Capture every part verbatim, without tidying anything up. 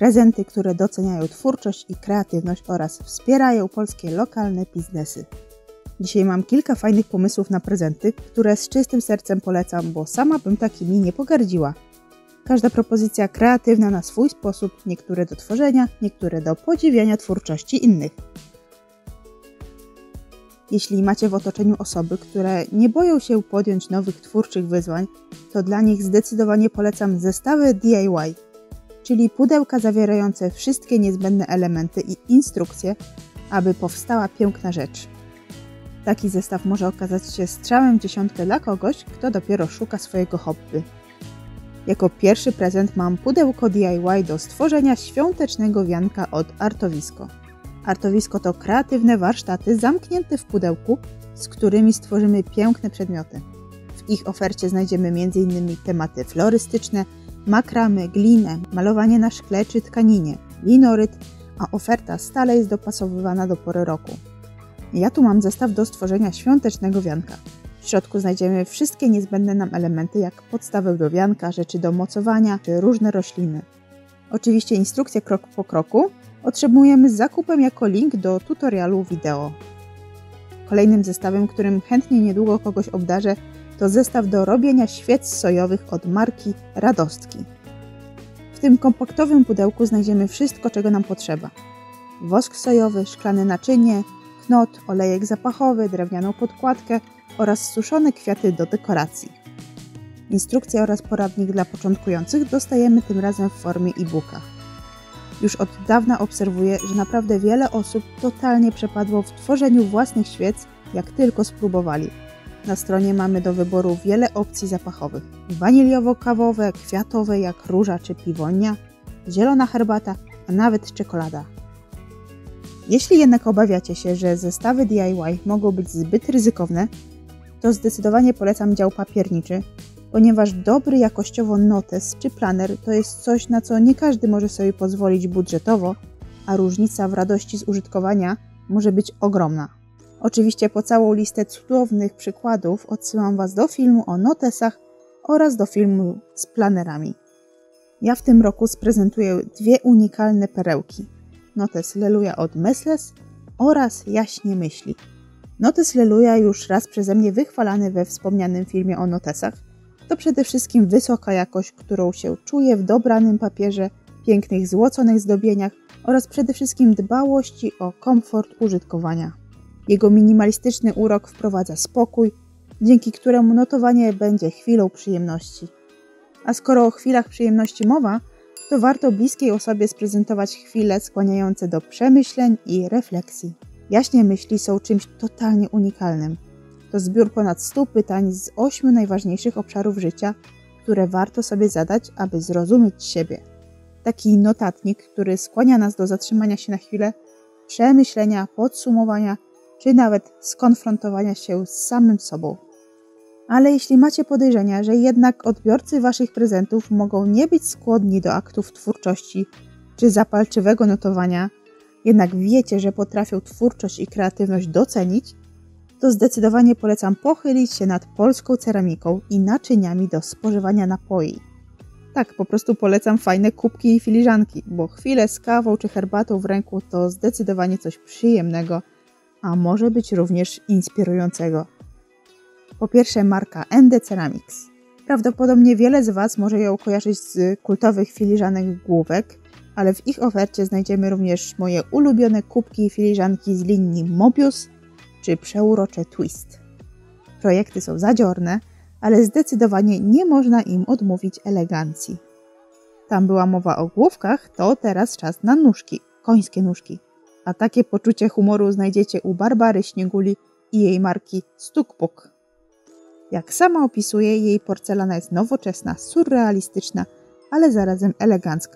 Prezenty, które doceniają twórczość i kreatywność oraz wspierają polskie lokalne biznesy. Dzisiaj mam kilka fajnych pomysłów na prezenty, które z czystym sercem polecam, bo sama bym takimi nie pogardziła. Każda propozycja kreatywna na swój sposób, niektóre do tworzenia, niektóre do podziwiania twórczości innych. Jeśli macie w otoczeniu osoby, które nie boją się podjąć nowych twórczych wyzwań, to dla nich zdecydowanie polecam zestawy D I Y, czyli pudełka zawierające wszystkie niezbędne elementy i instrukcje, aby powstała piękna rzecz. Taki zestaw może okazać się strzałem w dziesiątkę dla kogoś, kto dopiero szuka swojego hobby. Jako pierwszy prezent mam pudełko D I Y do stworzenia świątecznego wianka od Artowisko. Artowisko to kreatywne warsztaty zamknięte w pudełku, z którymi stworzymy piękne przedmioty. W ich ofercie znajdziemy między innymi tematy florystyczne, makramy, glinę, malowanie na szkle czy tkaninie, linoryt, a oferta stale jest dopasowywana do pory roku. Ja tu mam zestaw do stworzenia świątecznego wianka. W środku znajdziemy wszystkie niezbędne nam elementy, jak podstawę do wianka, rzeczy do mocowania czy różne rośliny. Oczywiście instrukcję krok po kroku otrzymujemy z zakupem jako link do tutorialu wideo. Kolejnym zestawem, którym chętnie niedługo kogoś obdarzę, to zestaw do robienia świec sojowych od marki Radostki. W tym kompaktowym pudełku znajdziemy wszystko, czego nam potrzeba. Wosk sojowy, szklane naczynie, knot, olejek zapachowy, drewnianą podkładkę oraz suszone kwiaty do dekoracji. Instrukcje oraz poradnik dla początkujących dostajemy tym razem w formie e-booka. Już od dawna obserwuję, że naprawdę wiele osób totalnie przepadło w tworzeniu własnych świec, jak tylko spróbowali. Na stronie mamy do wyboru wiele opcji zapachowych. Waniliowo-kawowe, kwiatowe jak róża czy piwonia, zielona herbata, a nawet czekolada. Jeśli jednak obawiacie się, że zestawy D I Y mogą być zbyt ryzykowne, to zdecydowanie polecam dział papierniczy, ponieważ dobry jakościowo notes czy planer to jest coś, na co nie każdy może sobie pozwolić budżetowo, a różnica w radości z użytkowania może być ogromna. Oczywiście po całą listę cudownych przykładów odsyłam Was do filmu o notesach oraz do filmu z planerami. Ja w tym roku sprezentuję dwie unikalne perełki. Notes Leluja od Mesles oraz Jaśnie Myśli. Notes Leluja, już raz przeze mnie wychwalany we wspomnianym filmie o notesach, to przede wszystkim wysoka jakość, którą się czuje w dobranym papierze, pięknych złoconych zdobieniach oraz przede wszystkim dbałości o komfort użytkowania. Jego minimalistyczny urok wprowadza spokój, dzięki któremu notowanie będzie chwilą przyjemności. A skoro o chwilach przyjemności mowa, to warto bliskiej osobie sprezentować chwile skłaniające do przemyśleń i refleksji. Jaśnie Myśli są czymś totalnie unikalnym. To zbiór ponad stu pytań z ośmiu najważniejszych obszarów życia, które warto sobie zadać, aby zrozumieć siebie. Taki notatnik, który skłania nas do zatrzymania się na chwilę, przemyślenia, podsumowania, czy nawet skonfrontowania się z samym sobą. Ale jeśli macie podejrzenia, że jednak odbiorcy Waszych prezentów mogą nie być skłonni do aktów twórczości czy zapalczywego notowania, jednak wiecie, że potrafią twórczość i kreatywność docenić, to zdecydowanie polecam pochylić się nad polską ceramiką i naczyniami do spożywania napoi. Tak, po prostu polecam fajne kubki i filiżanki, bo chwile z kawą czy herbatą w ręku to zdecydowanie coś przyjemnego, a może być również inspirującego. Po pierwsze marka Ende Ceramics. Prawdopodobnie wiele z Was może ją kojarzyć z kultowych filiżanek główek, ale w ich ofercie znajdziemy również moje ulubione kubki i filiżanki z linii Mobius czy przeurocze Twist. Projekty są zadziorne, ale zdecydowanie nie można im odmówić elegancji. Tam była mowa o główkach, to teraz czas na nóżki, końskie nóżki. A takie poczucie humoru znajdziecie u Barbary Śnieguli i jej marki Stukpuk. Jak sama opisuje, jej porcelana jest nowoczesna, surrealistyczna, ale zarazem elegancka.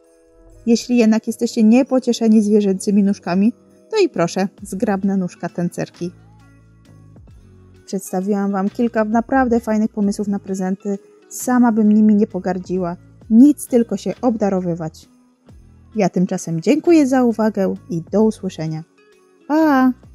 Jeśli jednak jesteście niepocieszeni zwierzęcymi nóżkami, to i proszę, zgrabna nóżka tancerki. Przedstawiłam Wam kilka naprawdę fajnych pomysłów na prezenty, sama bym nimi nie pogardziła, nic tylko się obdarowywać. Ja tymczasem dziękuję za uwagę i do usłyszenia. Pa!